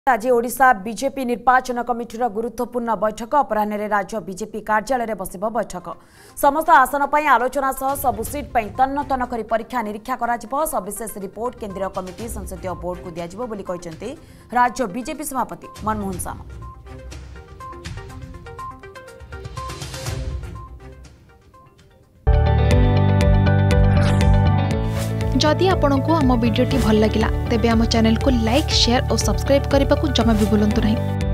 आज ओडिशा बीजेपी निर्वाचन कमिटीर गुरुत्वपूर्ण बैठक अपराह्न राज्य बीजेपी कार्यालय बसिब बैठक समस्त आसन पर आलोचना सह सबु सीट पर तन्न तन्न कर परीक्षा निरीक्षा करा सविशेष रिपोर्ट केंद्रीय कमिटी संसदीय बोर्ड को दिज्व बोली कहते राज्य बीजेपी सभापति मनमोहन सामंत। जदि आपंक आम भिडी भल लगा तेब आम चैनल को लाइक शेयर और सब्सक्राइब करने को जमा भी भूलु नहीं।